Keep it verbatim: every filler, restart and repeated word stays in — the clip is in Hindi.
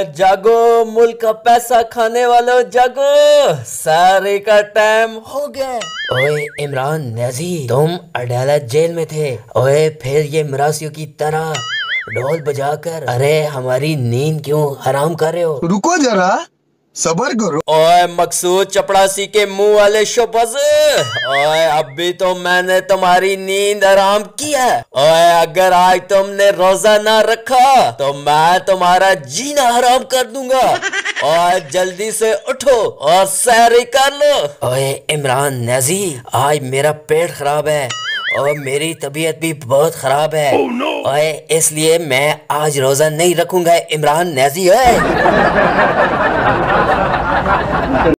जागो मुल्क का पैसा खाने वालों, जागो, सारे का टाइम हो गया। ओए इमरान न्याजी, तुम अदालत जेल में थे। ओए फिर ये मरासियों की तरह ढोल बजाकर अरे हमारी नींद क्यों हराम कर रहे हो? रुको जरा, सबर करो। ओए मकसूद चपड़ासी के मुंह वाले शोबज, ओए अभी तो मैंने तुम्हारी नींद हराम किया। ओए अगर आज तुमने रोजा ना रखा तो मैं तुम्हारा जीना हराम कर दूंगा। और जल्दी से उठो और सैर कर लो। ओए इमरान न्याजी, आज मेरा पेट खराब है और मेरी तबीयत भी बहुत खराब है। oh, no. ओए इसलिए मैं आज रोजा नहीं रखूंगा इमरान न्याजी। ओए